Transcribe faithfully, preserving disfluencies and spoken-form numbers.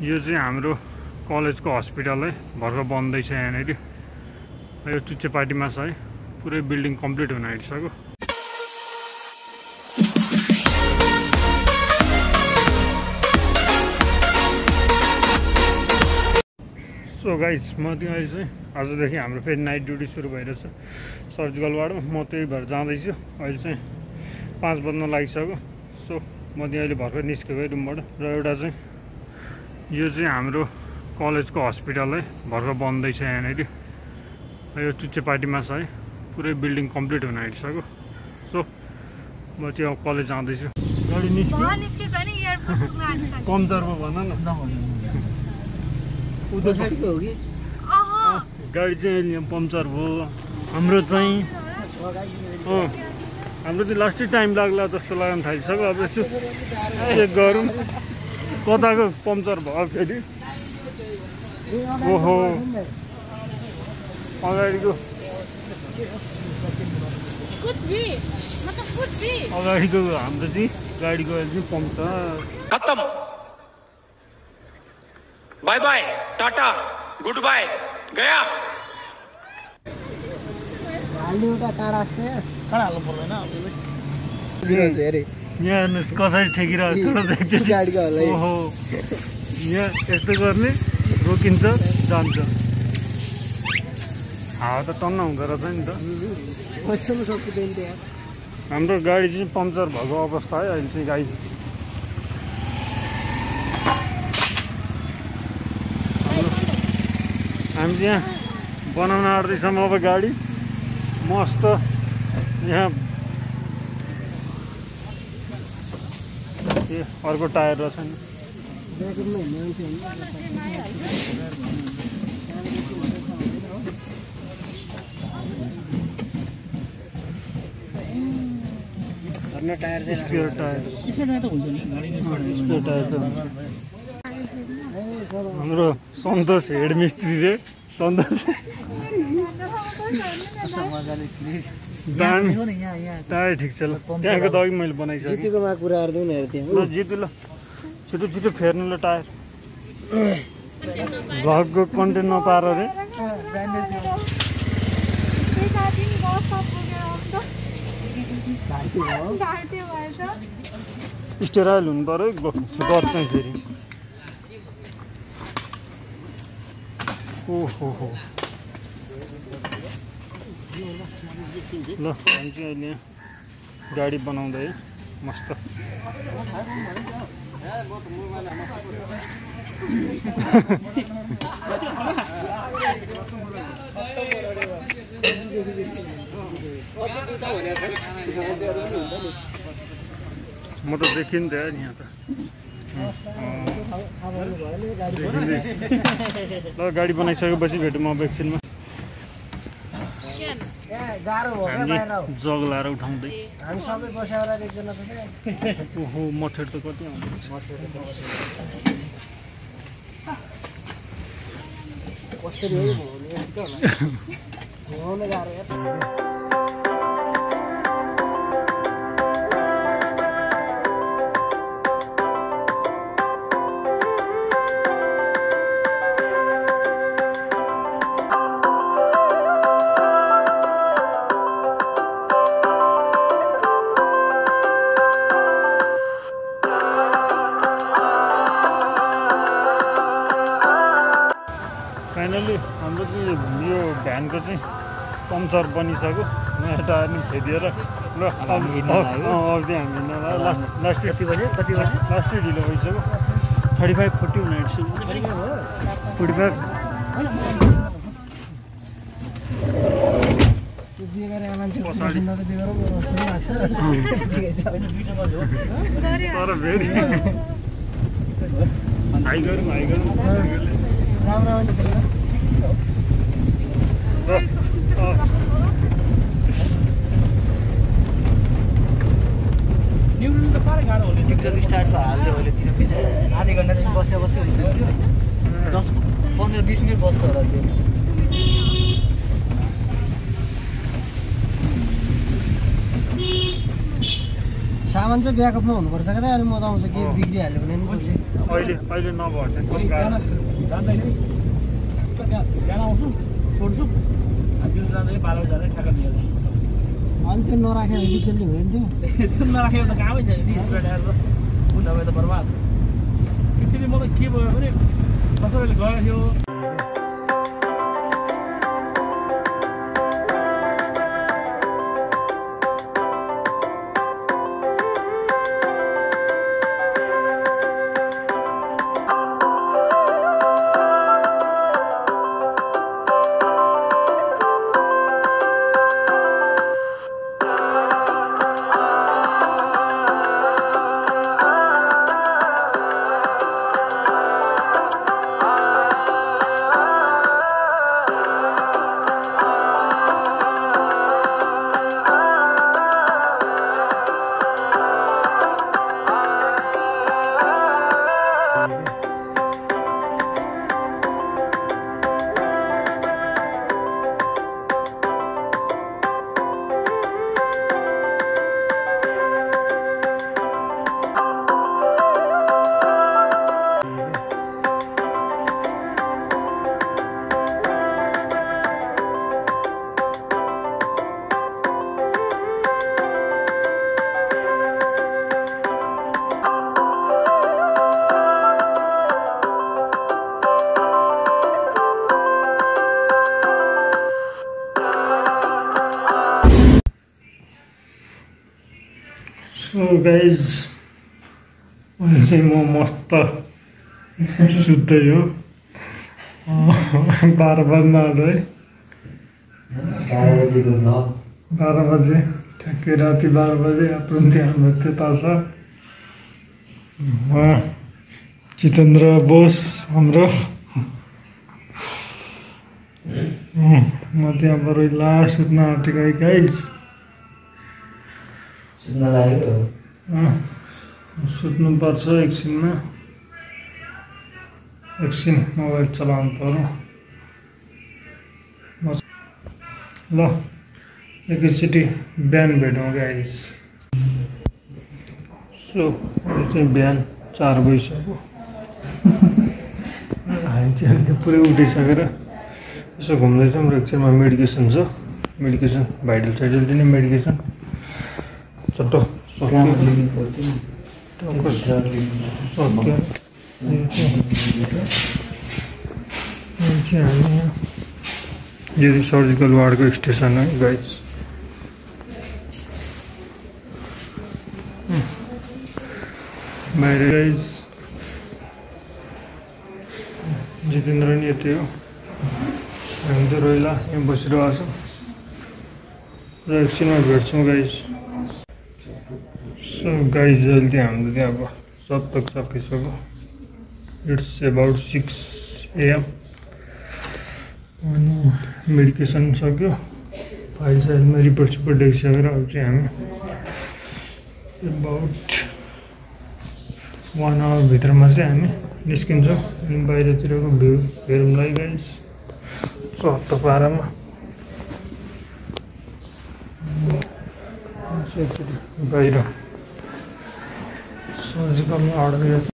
यो चाहिँ हाम्रो कलेजको हस्पिटल है, भर्खर बन्दैछ यहाँनिर। यो चुच्चे पार्टीमा छ है, पुरै बिल्डिङ कम्प्लिट हुन आँटिसक्यो। सो गाइस, म चाहिँ अहिले चाहिँ आजदेखि हाम्रो फेरि नाइट ड्युटी सुरु भइरहेछ सर्जिकलबाट। म त्यही भएर जाँदैछु। अहिले चाहिँ पाँच बज्न लागिसक्यो। सो म चाहिँ अहिले भर्खर निस्केको रुमबाट। र एउटा चाहिँ यो चाहिँ हाम्रो कलेजको हस्पिटल है, भर्खर बन्दैछ यहाँनिर। यो चुच्चे पार्टीमा छ है, पुरै बिल्डिङ कम्प्लिट हुन आँटिसक्यो। सो म त्यो कलेज जाँदैछु। गाडी निस्क्यो पम्चर पो भन न। गाडी चाहिँ अहिले पम्चर भयो हाम्रो चाहिँ। अँ हाम्रो चाहिँ लास्टै टाइम लाग्ला जस्तो लाग्न थालिसक्यो। अब यसो चेक गरौँ कताको पम्चर भयो फेरि। ओहो, अगाडिको अगाडिको हाम्रो चाहिँ गाडीको अहिले चाहिँ पम्चर खत्म। Bye bye, tata, goodbye, गया। यहाँ हेर्नुहोस् कसरी छेकिरहेको छ। ओहो, यहाँ यस्तो गर्ने रोकिन्छ जान्छ। हावा त टन्न हुँदो रहेछ नि त। हाम्रो गाडी चाहिँ पम्चर भएको अवस्था है अहिले चाहिँ। गाडी हामी चाहिँ यहाँ बनाउन आँट्दैछौँ अब गाडी मस्त। यहाँ ए अर्को टायर रहेछ नि। टायर चाहिँ स्पेयर टायर स्पेयर टायर त हाम्रो सन्तोष हेड मिस्त्री रे। सन्तोष दामी टायर ठिक छ ल। त्यहाँको त अघि मैले बनाइसकेँ। जितुकोमा कुराहरू दिउँ न त्यहाँ। ल जितु ल, छिटो छिटो फेर्नु ल टायर। भ्लगको कन्टेन्ट नपाएर रे। स्टेराइल हुनु पऱ्यो गर्छ फेरि। ओहो हो ल, हामी चाहिँ अहिले यहाँ गाडी बनाउँदै मस्त। म त देखिन्थेँ यहाँ त। ल गाडी बनाइसकेपछि भेटौँ म एकछिनमा। हामी जग लाएर उठाउँदै। ओहो, मठेर त कति आउँछ। फाइनली हाम्रो चाहिँ यो भ्यानको चाहिँ पम्चर बनिसक्यो। नयाँ टायर नि फेदिएर ल अब चाहिँ हामी हिँड्न लास्ट लास्ट कति बजे कति बजे लास्टै ढिलो भइसक्यो। थर्टी फाइभ फोर्टी हुन आँटिसक्यो। फोर्टी फाइभ तर फेरि हाई गरौँ हाई गरौँ। साह्रै गाह्रो हुने टिकटक स्टार्टको हाल्यो भने तिर आधी घन्टादेखि बस्यो बस्यो हुन्छ नि त्यो। दस पन्ध्र बिस मिनट बस्छ होला त्यो। सामान चाहिँ ब्याकअपमा हुनुपर्छ क्या अनि म आउँछु के बिग्रिहाल्यो भने नि पछि अहिले अहिले नभए भने जाँदैन बिहान आउँछु छोड्छु दिउँसो जाँदै बाह्र बजी जाँदै ठ्याक्क दिएर अनि त्यो नराख्यो भने बिचल्ली भयो नि त्यो त्यो नराखेको त कामै छैन नि स्पिड आएर हुन्छ भयो त बर्बाद त्यसैले म त के भयो भने कसैले गयो थियो सो गाइज अहिले चाहिँ म मस्त सुत्दै हो बाह्र बज्न आयो है बाह्र बजे ठ्याक्कै राति बाह्र बजे आपुन्थ्यो हाम्रो त्यता छ उहाँ जितेन्द्र बोस हाम्रो म त्यहाँ बरैला सुत्न आँटेको है गाइज सुत्न लाग्यो सुत्नुपर्छ एकछिनमा एकछिन मोबाइल चलाउनु पर्यो ल एकैचोटि बिहान भेटौँ गाइस सो अहिले चाहिँ बिहान चार बजिसक्यो हामी चाहिँ अहिले पुरै उठिसकेर यसो घुम्दैछौँ र एकछिनमा मेडिकेसन छ मेडिकेसन भाइटल साइडल दिने मेडिकेसन चट्ट यो सर्जिकल वार्डको स्टेसन है गाइस बाहिर गाइस जितेन्द्र नि यति हो हामी त रोइला यहाँ बसिरहेको छौँ र एकछिनमा भेट्छौँ गाइस सो गाइज अहिले चाहिँ हाम्रो चाहिँ अब सत्तक सकिसक्यो इट्स एबाउट सिक्स एएम अनि मेडिकेसन सक्यो फाइल साइलमा रिपोर्ट सिपोर्ट देखिसकेर अब चाहिँ हामी एबाउट वान आवरभित्रमा चाहिँ हामी निस्किन्छौँ अनि बाहिरतिरको भ्यू हेरौँला है गाइज चत्त पारामा बाहिर सर्जिकल अर्डर गर्छ